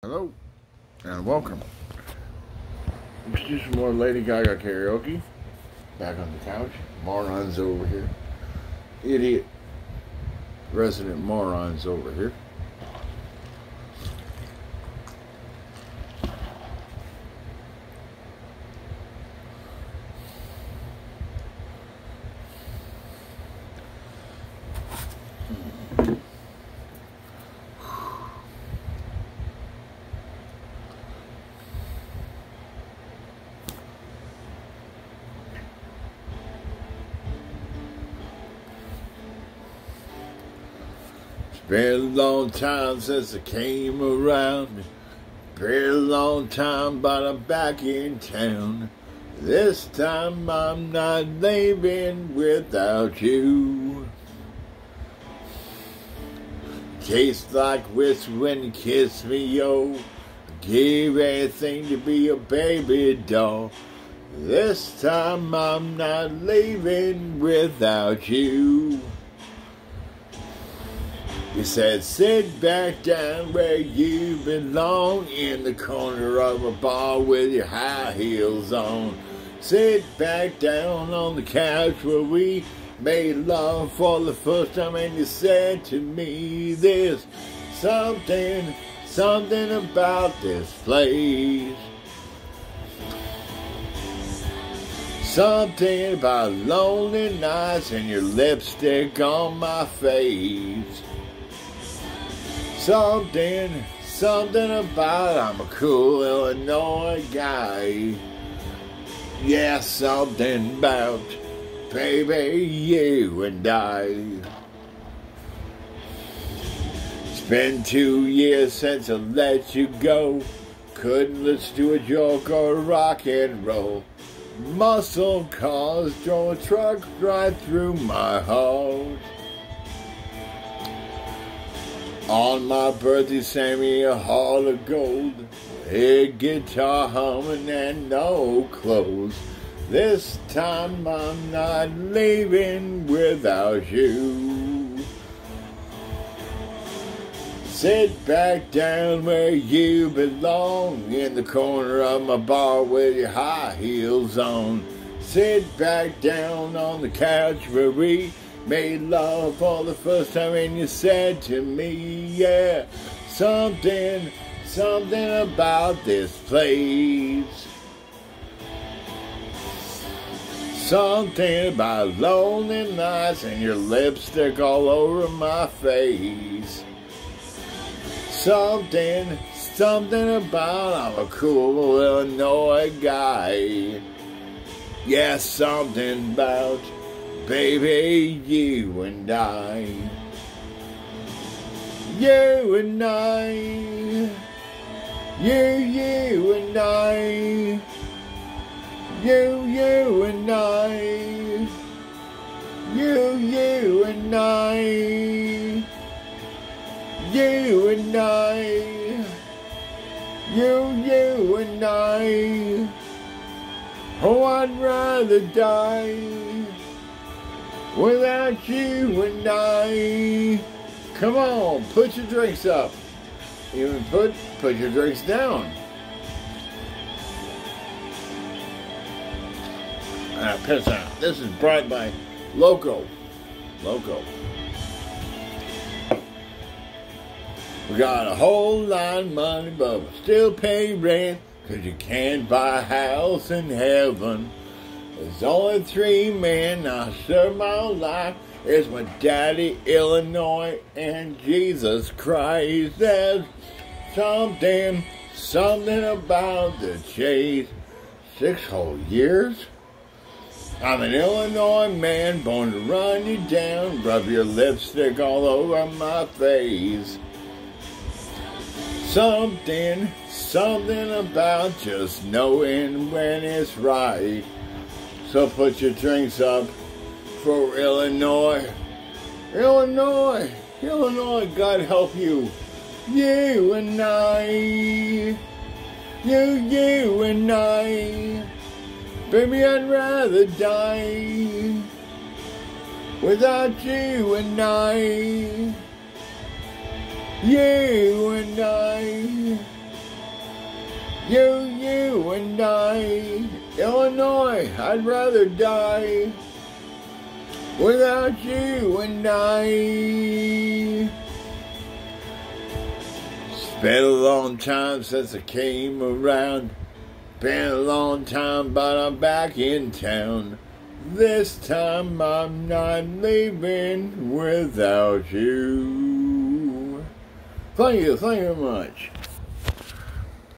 Hello, and welcome. Let's do some more Lady Gaga karaoke. Back on the couch. Morons over here. Idiot. Resident morons over here. Been a long time since I came around. Been a long time, but I'm back in town. This time I'm not leaving without you. Tastes like whiskey when you kiss me, yo. Give anything to be a baby doll. This time I'm not leaving without you. You said, sit back down where you belong, in the corner of a bar with your high heels on. Sit back down on the couch where we made love for the first time, and you said to me, there's something about this place. Something about lonely nights and your lipstick on my face. Something about I'm a cool Illinois guy. Yeah, something about, baby, you and I. It's been 2 years since I let you go. Couldn't listen to a joke or rock and roll. Muscle cars drove a truck right through my heart. On my birthday, sent me a heart of gold, a guitar humming and no clothes. This time I'm not leaving without you. Sit back down where you belong, in the corner of my bar with your high heels on. Sit back down on the couch where we made love for the first time, and you said to me, yeah, something about this place. Something about lonely nights and your lipstick all over my face. Something about I'm a cool Illinois guy. Yeah, something about, baby, you and I. You and I. You and I. You and I. You and I. You and I. You and I. Oh, I'd rather die without you and I. Come on, put your drinks up. Even put your drinks down. Piss out. This is brought by Loco. We got a whole lot of money, but we still pay rent, 'cause you can't buy a house in heaven. There's only 3 men I serve my life. It's my daddy, Illinois, and Jesus Christ. There's something about the chase. 6 whole years? I'm an Illinois man, born to run you down, rub your lipstick all over my face. Something about just knowing when it's right. So put your drinks up for Illinois. Illinois, God help you. You and I. You and I. Baby, I'd rather die without you and I. You and I. You and I, Illinois, I'd rather die without you and I. It's been a long time since I came around. Been a long time, but I'm back in town. This time I'm not leaving without you. Thank you very much.